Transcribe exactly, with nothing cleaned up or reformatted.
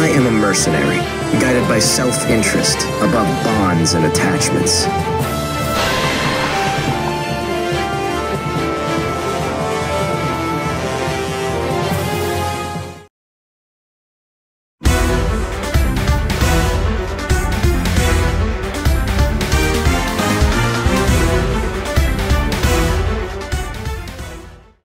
I am a mercenary, guided by self-interest above bonds and attachments.